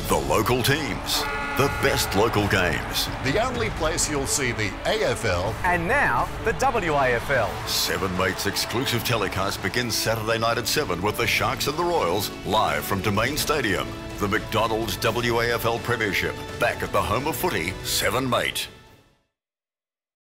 The local teams, the best local games. The only place you'll see the AFL. And now, the WAFL. Seven Mates exclusive telecast begins Saturday night at 7 with the Sharks and the Royals live from Domain Stadium. The McDonald's WAFL Premiership, back at the home of footy, Seven Mate.